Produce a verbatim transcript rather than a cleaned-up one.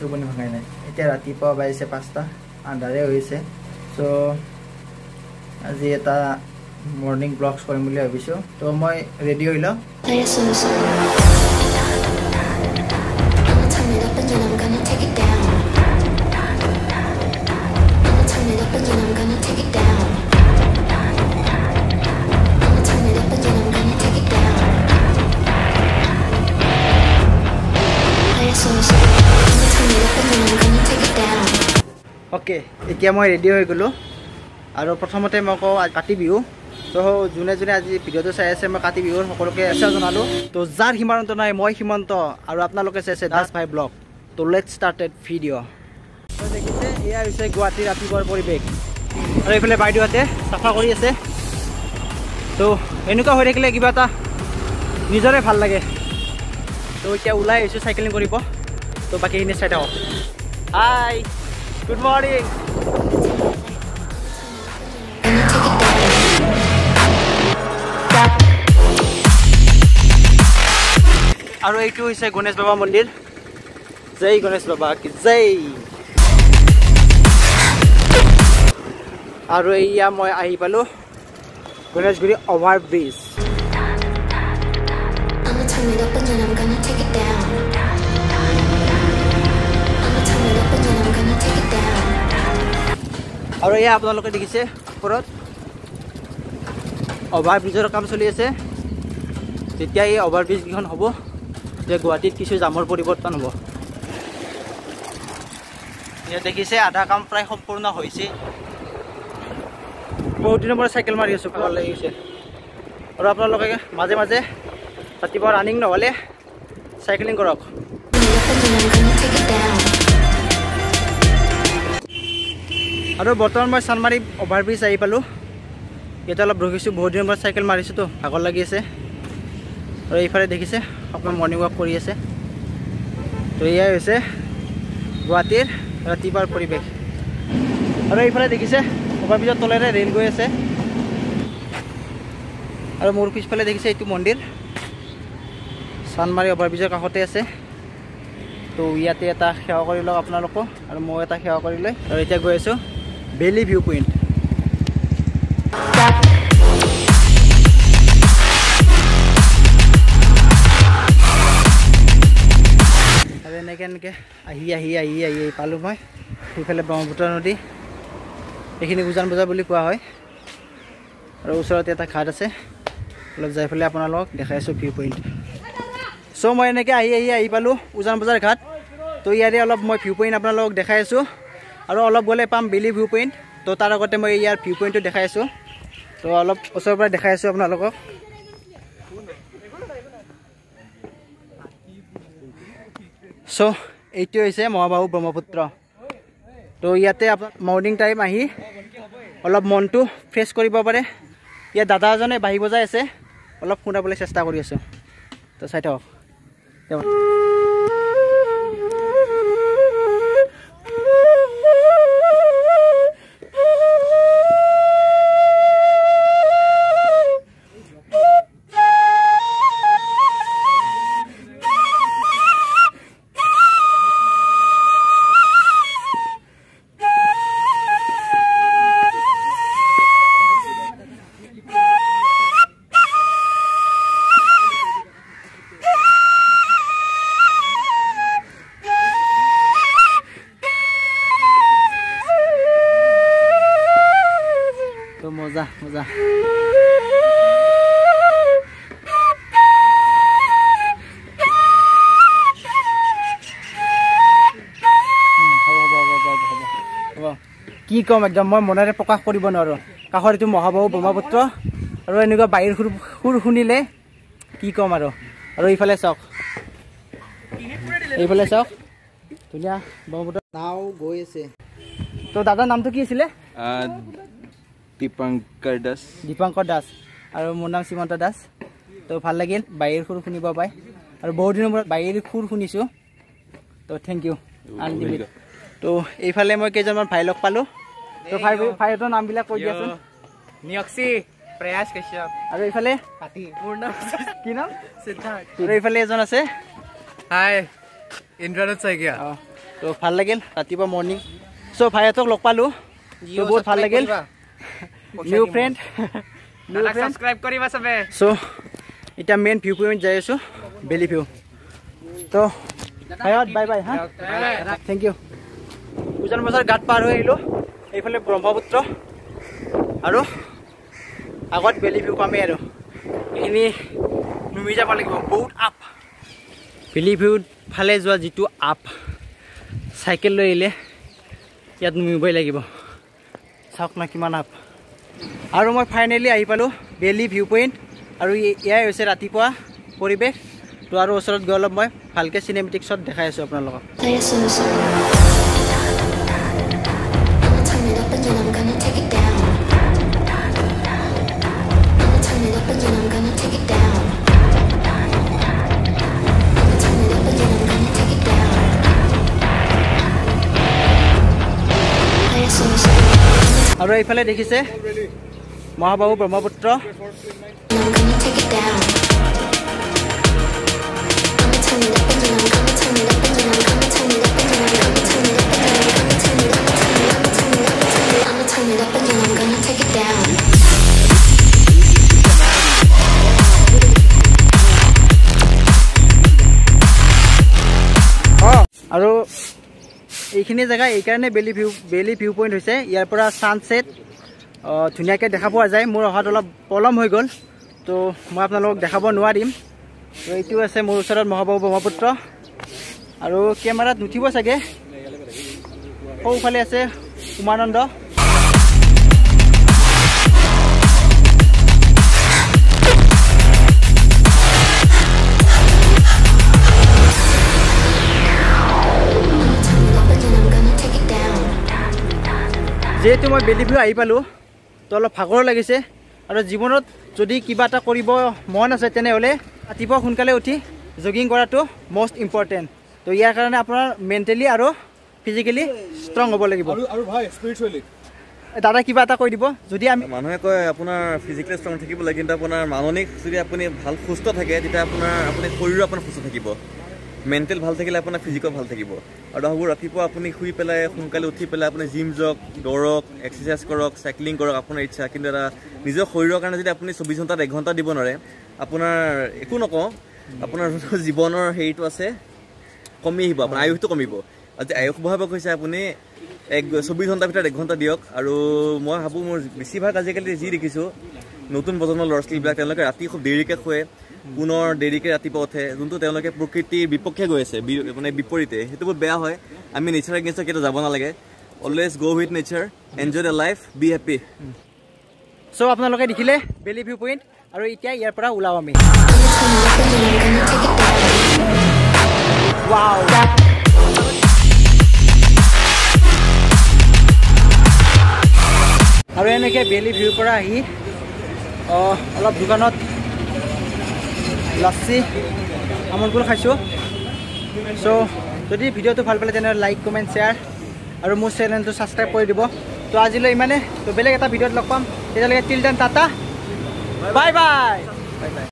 টোপনি ভাঙাই নাই এতিয়া ৰাতিপুৱা বাইছে পাঁচটা আন্ধাৰে হৈছে সো আজি এটা মৰ্নিং ব্লগছ কৰিম বুলি ভাবিছো তো মই ৰেডি হৈ লওঁ ओके এতিয়া মই ৰেডি হৈ গলো আৰু প্ৰথমতে মই কওঁ কাতি বিহু তো যোনে যোনে আজি ভিডিঅ'টো চাই আছে মই কাতি বিহুৰ সকলোকে আশা জনালো তো যাৰ সীমান্ত নাই মই সীমান্ত আৰু আপোনালোকে চাইছে দাস ভাই ব্লগ তো লেটস ষ্টাৰ্টেড ভিডিঅ' তো দেখিছে এয়া হৈছে গুৱাহাটীৰ ৰাতিপুৱাৰ পৰিৱেশ আৰু এইফালে বাইদেউহঁতে চাফা কৰি আছে তো এনেকুৱা হৈ থাকিলে কিবা এটা নিজৰে ভাল লাগে তো এতিয়া ওলাই আহিছোঁ চাইকেলিং কৰিব তো বাকীখিনি চাই থাকক হাই Good morning. আৰু এইটো হৈছে গণেশ বাবা মন্দিৰ জয় গণেশ বাবা কি জয় আৰু এইয়া মই আহি পালো গণেশগুৰি অভাৰ ব্ৰিজ আৰু এয়া আপোনালোকে দেখিছে ওপৰত অভাৰ ব্ৰিজৰ কাম চলি আছে যেতিয়া এই অভাৰ ব্ৰিজ কেইখন হ'ব যে গুৱাহাটীত কিছু জামৰ পৰিৱৰ্তন হ'ব ইয়াত দেখিছে আধা কাম প্ৰায় সম্পূৰ্ণ হৈছে বহুত দিনৰ পৰা চাইকেল মাৰি আছোঁ ভাল লাগিছে আৰু আপোনালোকে মাজে মাজে ৰাতিপুৱা ৰানিং নহ'লে চাইকেলিং কৰক আৰু বৰ্তমান মই চানমাৰী অভাৰ ব্ৰিজ আহি পালোঁ ইয়াতে অলপ ৰখিছোঁ বহুত দিনৰ পৰা চাইকেল মাৰিছোঁতো ভাগৰ লাগি আছে আৰু এইফালে দেখিছে আপোনাৰ মৰ্ণিং ৱাক কৰি আছে তো এয়াই হৈছে গুৱাহাটীৰ ৰাতিপুৱাৰ পৰিৱেশ আৰু এইফালে দেখিছে অভাৰ ব্ৰিজৰ তলেৰে ৰেল গৈ আছে আৰু মোৰ পিছফালে দেখিছে এইটো মন্দিৰ চানমাৰী অভাৰ ব্ৰিজৰ কাষতে আছে তো ইয়াতে এটা সেৱা কৰি লওক আপোনালোকো আৰু মই এটা সেৱা কৰি লৈ আৰু এতিয়া গৈ আছোঁ বেলি ভিউ পইণ্ট আৰু এনেকৈ এনেকৈ আহি আহি আহি আহি পালোঁ মই সেইফালে ব্ৰহ্মপুত্ৰ নদী এইখিনি উজান বজাৰ বুলি কোৱা হয় আৰু ওচৰতে এটা ঘাট আছে অলপ যাই পেলাই আপোনালোকক দেখাই আছোঁ ভিউ পইণ্ট চ' মই এনেকৈ আহি আহি আহি পালোঁ উজান বজাৰ ঘাট তো ইয়াৰে অলপ মই ভিউ পইণ্ট আপোনালোকক দেখাই আছোঁ আৰু অলপ গ'লে পাম বেলি ভিউ পইণ্ট তো তাৰ আগতে মই ইয়াৰ ভিউ পইণ্টটো দেখাই আছোঁ তো অলপ ওচৰৰ পৰা দেখাই আছোঁ আপোনালোকক চ' এইটো হৈছে মহাবাহু ব্ৰহ্মপুত্ৰ তো ইয়াতে আপোনাৰ মৰ্ণিং টাইম আহি অলপ মনটো ফ্ৰেছ কৰিব পাৰে ইয়াত দাদা এজনে বাঁহী বজাই আছে অলপ শুনাবলৈ চেষ্টা কৰি আছোঁ তো চাই থাকক মজা মজা কি কম একদম মই মনেৰে প্ৰকাশ কৰিব নোৱাৰোঁ কাষৰ এইটো মহাবাহু ব্ৰহ্মপুত্ৰ আৰু এনেকুৱা বাহিৰ সুৰ সুৰ শুনিলে কি ক'ম আৰু আৰু এইফালে চাওক এইফালে চাওক ধুনীয়া ব্ৰহ্মপুত্ৰ নাও গৈ আছে তো দাদাৰ নামটো কি আছিলে দীপঙ্কৰ দাস দীপঙ্কৰ দাস আৰু মোৰ নাম শ্ৰীমন্ত দাস তো ভাল লাগিল বাহিৰ সুৰ শুনিব পাই আৰু বহুত দিনৰ মূৰত বাহিৰ সুৰ শুনিছোঁ তো থেংক ইউ আনলিমিটেড তো এইফালে মই কেইজনমান ভাই লগ পালোঁ তো ভাই ভাইহঁতৰ নামবিলাক কৈ দিয়াচোন নিয়ক্সি প্ৰয়াস কাশ্যপ আৰু এইফালে হাতী মোৰ নাম কি নাম সিদ্ধাৰ্থ আৰু এইফালে এজন আছে হাই ইন্দ্ৰনাথ শইকীয়া অঁ তো তো ভাল লাগিল ৰাতিপুৱা মৰ্নিং চ' ভাইহঁতক লগ পালোঁ তো বহুত ভাল লাগিল new friend new friend subscribe কৰিবা সবে চ' এতিয়া মেইন ভিউ পইণ্ট যাই আছোঁ বেলি ভিউ তো ভাইহঁত বাই বাই হা থেংক ইউ উজান বজাৰ ঘাট পাৰ হৈ আহিলোঁ এইফালে ব্ৰহ্মপুত্ৰ আৰু আগত বেলি ভিউ পামেই আৰু এইখিনি নুমি যাব লাগিব বহুত আপ বেলি ভিউত ফালে যোৱা যিটো আপ চাইকেল লৈ আহিলে ইয়াত নুমিবই লাগিব চাওক না কিমান আপ আৰু মই ফাইনেলি আহি পালোঁ বেলি ভিউ পইণ্ট আৰু এয়াই হৈছে ৰাতিপুৱা পৰিৱেশ তো আৰু ওচৰত গৈ অলপ মই ভালকৈ চিনেমেটিক শ্বট দেখাই আছোঁ আপোনালোকক আৰু এইফালে দেখিছে মহাবাহু ব্ৰহ্মপুত্ৰ আৰু এইখিনি জেগা এইকাৰণে বেলি ভিউ বেলি ভিউ পইণ্ট হৈছে ইয়াৰ পৰা ছানছেট ধুনীয়াকৈ দেখা পোৱা যায় মোৰ অহাত অলপ পলম হৈ গ'ল তো মই আপোনালোকক দেখাব নোৱাৰিম তো এইটো আছে মোৰ ওচৰত মহাবাহু ব্ৰহ্মপুত্ৰ আৰু কেমেৰাত নুঠিব চাগে সৌফালে আছে উমানন্দ যেহেতু মই বেলি ভিউ আহি পালোঁ তো অলপ ভাগৰ লাগিছে আৰু জীৱনত যদি কিবা এটা কৰিব মন আছে তেনেহ'লে ৰাতিপুৱা সোনকালে উঠি জগিং কৰাটো মষ্ট ইম্পৰ্টেণ্ট তো ইয়াৰ কাৰণে আপোনাৰ মেণ্টেলি আৰু ফিজিকেলি ষ্ট্ৰং হ'ব লাগিব আৰু ভাই স্পিৰিচুৱেলি দাদা কিবা এটা কৈ দিব যদি আমি মানুহে কয় আপোনাৰ ফিজিকেলি ষ্ট্ৰং থাকিব লাগে কিন্তু আপোনাৰ মানসিক যদি আপুনি ভাল সুস্থ থাকে তেতিয়া আপোনাৰ আপুনি শৰীৰো আপোনাৰ সুস্থ থাকিব মেণ্টেল ভাল থাকিলে আপোনাৰ ফিজিকেল ভাল থাকিব আৰু ভাবোঁ ৰাতিপুৱা আপুনি শুই পেলাই সোনকালে উঠি পেলাই আপুনি জিম যাওক দৌৰক এক্সাৰচাইজ কৰক চাইক্লিং কৰক আপোনাৰ ইচ্ছা কিন্তু এটা নিজৰ শৰীৰৰ কাৰণে যদি আপুনি চৌবিছ ঘণ্টাত এক ঘণ্টা দিব নোৱাৰে আপোনাৰ একো নকওঁ আপোনাৰ যোনটো জীৱনৰ হেৰিটো আছে কমি আহিব আপোনাৰ আয়ুসটো কমিব আজি আয়ুস বঢ়াব কৈছে আপুনি এক চৌবিছ ঘণ্টাৰ ভিতৰত এক ঘণ্টা দিয়ক আৰু মই ভাবোঁ মোৰ বেছিভাগ আজিকালি যি দেখিছোঁ নতুন প্ৰজন্মৰ ল'ৰা ছোৱালীবিলাক তেওঁলোকে ৰাতি খুব দেৰিকৈ শুৱে পুনৰ দেৰিকৈ ৰাতিপুৱা উঠে যোনটো তেওঁলোকে প্ৰকৃতিৰ বিপক্ষে গৈ আছে মানে বিপৰীতে সেইটো বহুত বেয়া হয় আমি নেচাৰ এগেইনষ্টত কেতিয়াও যাব নালাগে always go' with nature enjoy the life be happy চ' আপোনালোকে দেখিলে বেলি ভিউ পইণ্ট আৰু এতিয়া ইয়াৰ পৰা ওলাওঁ আমি ৱাও আৰু এনেকৈ বেলি ভিউৰ পৰা আহি অলপ দোকানত লাচ্ছি আমুলকুল খাইছোঁ চ' যদি ভিডিঅ'টো ভাল পালে তেনেহ'লে লাইক কমেণ্ট শ্বেয়াৰ আৰু মোৰ চেনেলটো ছাবস্ক্ৰাইব কৰি দিব তো আজিলৈ ইমানে তো বেলেগ এটা ভিডিঅ'ত লগ পাম তেতিয়ালৈকে till then tata bye bye bye bye